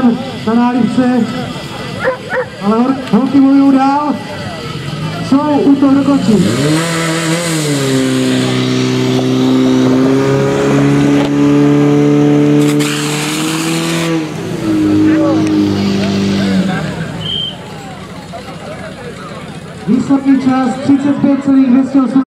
na nálivce, ale holky bojují dál, jsou útok do konci. Výsledný čas 35,208.